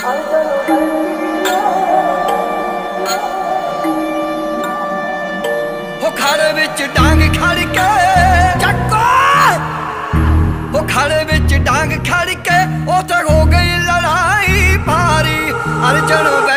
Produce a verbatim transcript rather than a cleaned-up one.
हो खड़े विच डांग खड़ के चक्को, हो खड़े विच डांग खड़ के उते हो गई लड़ाई भारी। अर्जन